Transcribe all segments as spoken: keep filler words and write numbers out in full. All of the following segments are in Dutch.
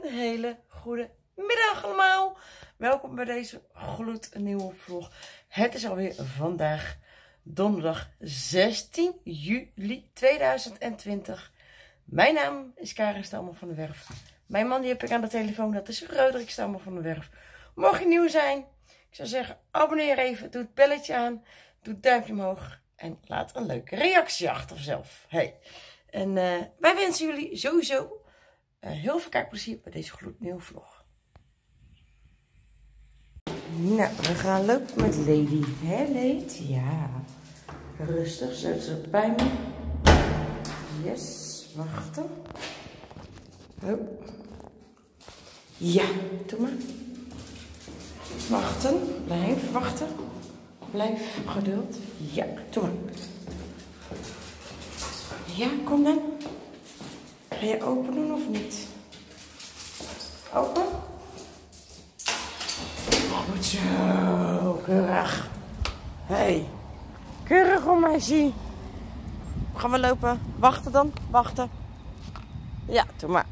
Een hele goede middag allemaal. Welkom bij deze gloednieuwe vlog. Het is alweer vandaag donderdag zestien juli tweeduizend twintig. Mijn naam is Karin Stammer van de Werf. Mijn man die heb ik aan de telefoon, dat is Roderick Stammer van de Werf. Mocht je nieuw zijn, ik zou zeggen abonneer even, doe het belletje aan, doe het duimpje omhoog en laat een leuke reactie achter zelf. Hey. En uh, wij wensen jullie sowieso uh, heel veel kijkplezier bij deze gloednieuwe vlog. Nou, we gaan lopen met Lady. Hè, Lady? Ja. Rustig, zet ze bij me. Yes, wachten. Oh. Ja, doe maar. Wachten, blijf wachten. Blijf geduld. Ja, doe maar. Ja, kom dan. Ga je open doen of niet? Open. Goed zo, keurig. Hey, keurig om mij zie. Gaan we lopen? Wachten dan, wachten. Ja, doe maar.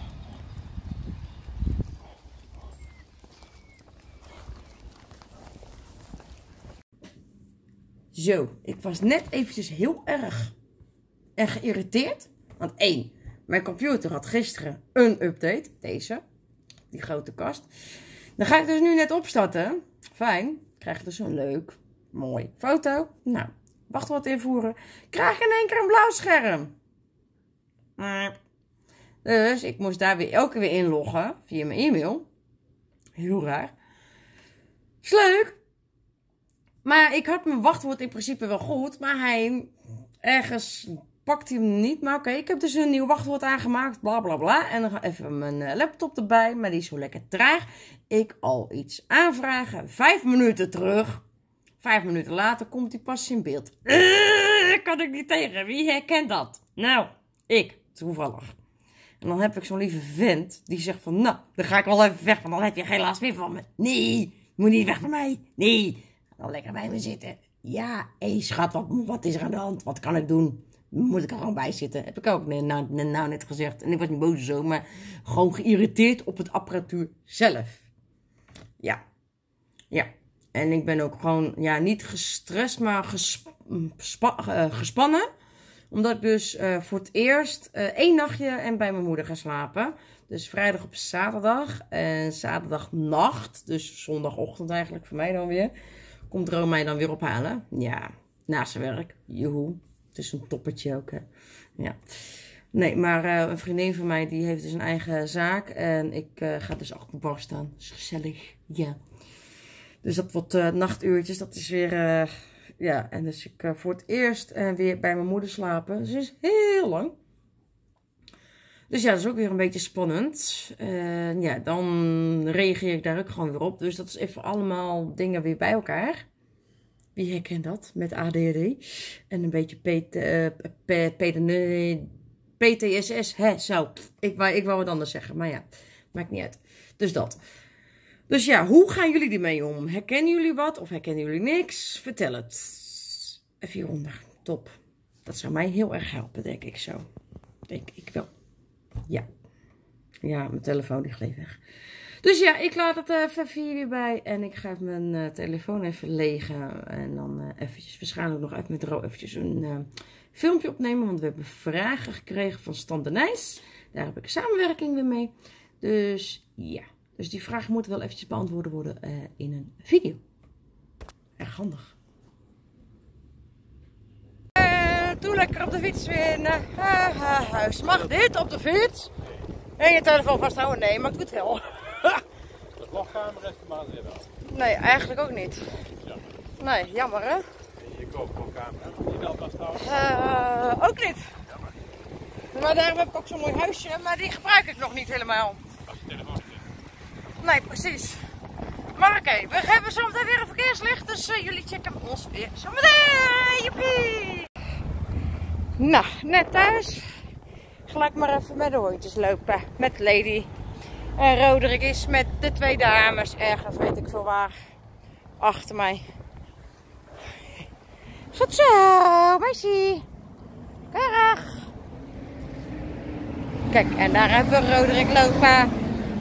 Zo, ik was net eventjes heel erg en geïrriteerd. Want één, mijn computer had gisteren een update. Deze, die grote kast. Dan ga ik dus nu net opstarten. Fijn. Ik krijg dus een leuk, mooi foto. Nou, wacht wat invoeren. Ik krijg in één keer een blauw scherm. Dus ik moest daar weer elke keer weer inloggen via mijn e-mail. Heel raar. Is leuk. Maar ik had mijn wachtwoord in principe wel goed. Maar hij ergens pakt hij hem niet. Maar oké, okay, ik heb dus een nieuw wachtwoord aangemaakt. Bla bla bla. En dan ga even mijn laptop erbij. Maar die is zo lekker traag. Ik al iets aanvragen. Vijf minuten terug. Vijf minuten later komt hij pas in beeld. Uh, kan ik niet tegen. Wie herkent dat? Nou, ik. Toevallig. En dan heb ik zo'n lieve vent. Die zegt van, nou, dan ga ik wel even weg. Want dan heb je geen last meer van me. Nee, je moet niet weg van mij. Nee. Dan lekker bij me zitten. Ja, hé hey, schat, wat, wat is er aan de hand? Wat kan ik doen? Moet ik er gewoon bij zitten? Heb ik ook nou, nou net gezegd. En ik was niet boos zo, maar gewoon geïrriteerd op het apparatuur zelf. Ja. Ja. En ik ben ook gewoon, ja, niet gestrest, maar gesp uh, gespannen. Omdat ik dus uh, voor het eerst uh, één nachtje en bij mijn moeder ga slapen. Dus vrijdag op zaterdag. En zaterdagnacht, dus zondagochtend eigenlijk voor mij dan weer. Komt Rome mij dan weer ophalen. Ja, naast zijn werk. Joehoe. Het is een toppertje ook, hè. Ja. Nee, maar uh, een vriendin van mij, die heeft dus een eigen zaak. En ik uh, ga dus achter de bar staan. Dat is gezellig. Ja. Dus dat wordt uh, nachtuurtjes. Dat is weer, uh, ja. En dus ik uh, voor het eerst uh, weer bij mijn moeder slapen. Dus dat is heel lang. Dus ja, dat is ook weer een beetje spannend. Uh, ja, dan reageer ik daar ook gewoon weer op. Dus dat is even allemaal dingen weer bij elkaar. Wie herkent dat? Met A D H D. En een beetje P T S S. Hè, zo. Ik wou, ik wou wat anders zeggen. Maar ja, maakt niet uit. Dus dat. Dus ja, hoe gaan jullie ermee om? Herkennen jullie wat? Of herkennen jullie niks? Vertel het. Even hieronder. Top. Dat zou mij heel erg helpen, denk ik zo. Denk ik wel. Ja. Ja, mijn telefoon die gleed weg. Dus ja, ik laat het even hier bij. En ik ga mijn uh, telefoon even legen. En dan uh, eventjes, waarschijnlijk nog even met Ro eventjes een uh, filmpje opnemen. Want we hebben vragen gekregen van Stan de Nijs. Daar heb ik een samenwerking weer mee. Dus ja. Dus die vragen moeten wel eventjes beantwoord worden uh, in een video. Erg handig. Uh, doe lekker op de fiets weer naar uh, huis. Mag dit op de fiets? En je telefoon vasthouden? Nee, maar ik doe het wel. De vlogkamer heeft de maand weer wel. Nee, eigenlijk ook niet. Jammer. Nee, jammer hè? Je koopt vlogkamer die wel vasthouden? Uh, ook niet. Jammer. Maar daarom heb ik ook zo'n mooi huisje, maar die gebruik ik nog niet helemaal. Als je telefoon niet in. Nee, precies. Maar oké, okay, we hebben zometeen weer een verkeerslicht, dus uh, jullie checken ons weer zometeen. Joepie! Nou, net thuis. Gelijk maar even met de hondjes lopen. Met Lady. En Roderick is met de twee dames ergens, weet ik veel waar. Achter mij. Goed zo, meisje. Keurig. Kijk, en daar hebben we Roderick lopen.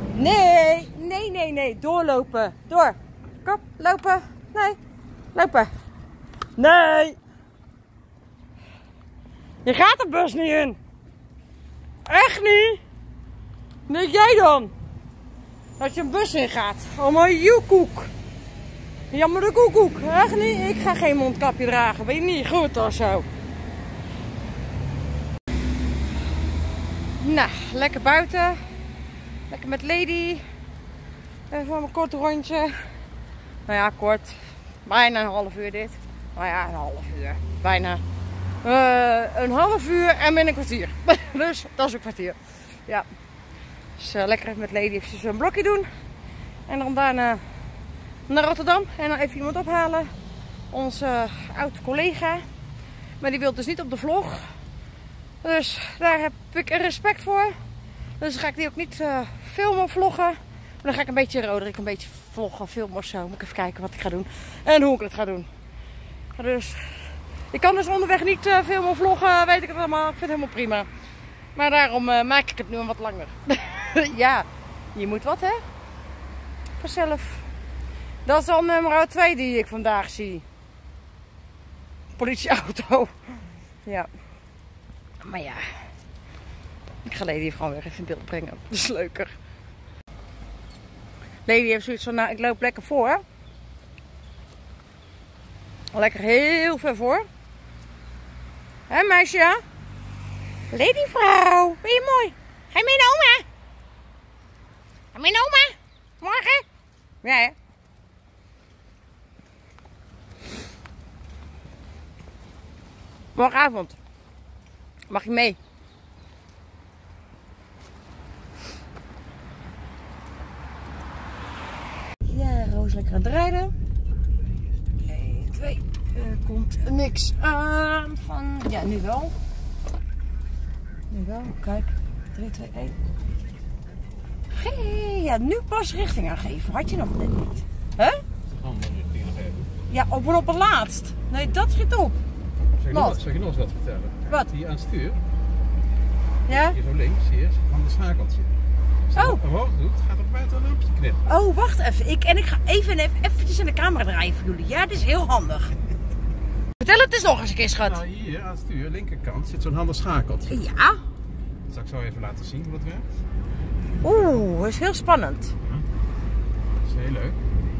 Nee, nee, nee, nee. Doorlopen. Door. Kom, lopen. Nee. Lopen. Nee. Je gaat de bus niet in. Echt niet? Nee, jij dan? Dat je een bus in gaat. Oh, maar joekoek. Jammer de koekoek. Echt niet? Ik ga geen mondkapje dragen. Ben je niet goed of zo? Nou, lekker buiten. Lekker met Lady. Even een kort rondje. Nou ja, kort. Bijna een half uur dit. Nou ja, een half uur. Bijna. Uh, een half uur en binnen een kwartier. Dus dat is een kwartier. Ja. Dus uh, lekker even met Lady even een blokje doen. En dan daarna naar Rotterdam. En dan even iemand ophalen. Onze uh, oude collega. Maar die wil dus niet op de vlog. Dus daar heb ik respect voor. Dus dan ga ik die ook niet uh, filmen of vloggen. Maar dan ga ik een beetje Roderick een beetje vloggen, filmen of zo. Moet ik even kijken wat ik ga doen. En hoe ik het ga doen. Dus ik kan dus onderweg niet uh, filmen of vloggen. Weet ik het allemaal. Ik vind het helemaal prima. Maar daarom uh, maak ik het nu een wat langer. Ja, je moet wat hè. Vanzelf. Dat is al nummer twee die ik vandaag zie. Politieauto. Ja. Maar ja. Ik ga Lady even gewoon weer even in beeld brengen. Dat is leuker. Lady heeft zoiets van, nou ik loop lekker voor. Lekker heel ver voor. Hé meisje? Ladyvrouw, ben je mooi? Ga je mee naar oma? Ga je mee naar oma? Morgen? Ja hè? Morgenavond. Mag je mee? Ja, Roos lekker aan het rijden. één, twee. Er komt niks aan van... Ja, nu wel. Nu wel. Kijk. drie, twee, één. Hey, ja, nu pas richting aangeven. Had je nog net niet. Hè? Huh? Ja, op en op het laatst. Nee, dat schiet op. Zal je, nog, zal je nog eens wat vertellen? Wat? Hier aan het stuur. Ja? Hier zo links, hier is een ander schakeltje. Als je Oh. dat omhoog doet, gaat er buiten een lampje knippen. Oh, wacht even. Ik, en ik ga even, even eventjes in de camera draaien voor jullie. Ja, dit is heel handig. Vertel het eens nog eens een keer, schat. Nou, hier aan het stuur, linkerkant, zit zo'n handig schakeltje. Ja. Dat zal ik zo even laten zien hoe dat werkt. Oeh, dat is heel spannend. Dat is heel leuk.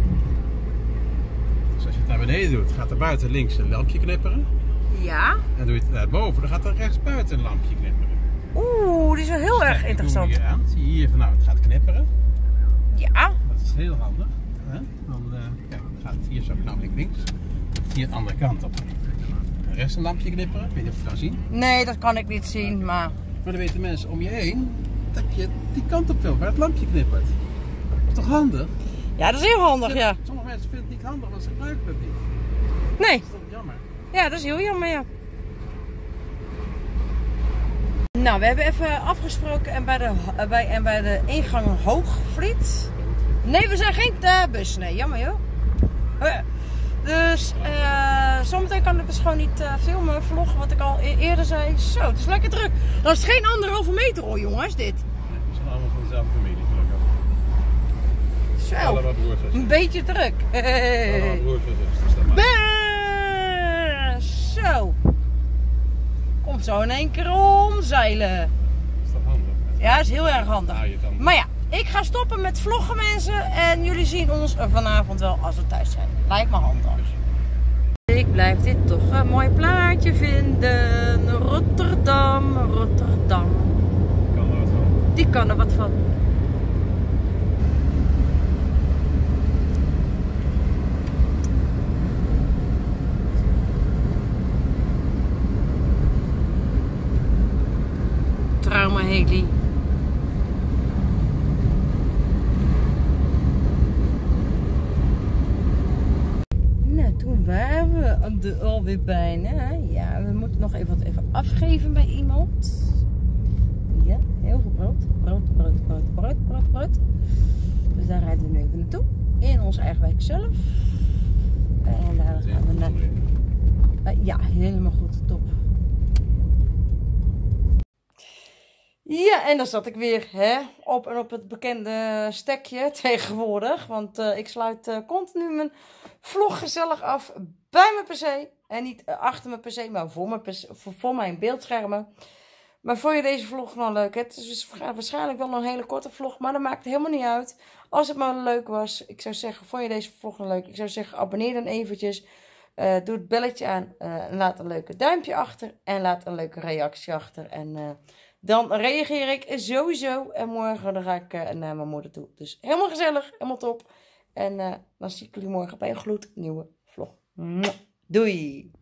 Dus als je het naar beneden doet, gaat er buiten links een lampje knipperen. Ja. En doe je het naar boven, dan gaat er rechts buiten een lampje knipperen. Oeh, dit is wel heel Dus erg kijk, interessant. Doe je aan. Zie je hier van nou, het gaat knipperen. Ja. Dat is heel handig. Hè? Dan, uh, kijk, dan gaat het hier zo knap links. Hier de andere kant op. De rest een lampje knipperen. Ik weet niet of je het kan zien. Nee, dat kan ik niet zien, maar... Maar dan weten mensen om je heen dat je die kant op wil waar het lampje knippert. Dat is toch handig? Ja, dat is heel handig, ja. Sommige mensen vinden het niet handig, want ze gebruiken het niet. Nee. Dat is toch jammer. Ja, dat is heel jammer, ja. Nou, we hebben even afgesproken en bij de, bij, en bij de ingang Hoogvliet. Nee, we zijn geen uh, bus. Nee, jammer joh. Uh, dus uh, zometeen kan ik dus gewoon niet uh, filmen, vloggen wat ik al e eerder zei. Zo, het is lekker druk. Dat is geen anderhalve meter hoor jongens, dit. Nee, we zijn allemaal van dezelfde familie, gelukkig. Zo, Allemaal broers en een zussen. beetje druk. Hey. Allemaal broers en zussen, dus dat maakt. Bah, zo. Komt zo in één keer omzeilen. Dat is toch handig? Ja, dat is heel erg handig. Nou, je dan... Maar ja, ik ga stoppen met vloggen mensen. En jullie zien ons vanavond wel als we thuis zijn. Lijkt me handig. Ik blijf dit toch een mooi plaatje vinden. Rotterdam, Rotterdam. Kan er wat van. Die kan er wat van. Trauma Heli. Nou, toen waren we er alweer bijna. Ja, we moeten nog even wat even afgeven bij iemand. Ja, heel veel brood. Brood, brood, brood, brood, brood, brood. Dus daar rijden we nu even naartoe. In onze eigen wijk zelf. En daar gaan we naar... Uh, ja, helemaal goed. Top. Ja, en dan zat ik weer hè, op en op het bekende stekje tegenwoordig. Want uh, ik sluit uh, continu mijn vlog gezellig af bij mijn pc. En niet uh, achter mijn pc, maar voor mijn, pc, voor, voor mijn beeldschermen. Maar vond je deze vlog nou leuk? Het is dus waarschijnlijk wel een hele korte vlog, maar dat maakt helemaal niet uit. Als het maar leuk was, ik zou zeggen, vond je deze vlog nou leuk? Ik zou zeggen, abonneer dan eventjes. Uh, doe het belletje aan. Uh, laat een leuke duimpje achter. En laat een leuke reactie achter. En uh, dan reageer ik sowieso. En morgen dan ga ik uh, naar mijn moeder toe. Dus helemaal gezellig. Helemaal top. En uh, dan zie ik jullie morgen bij een gloednieuwe vlog. Doei!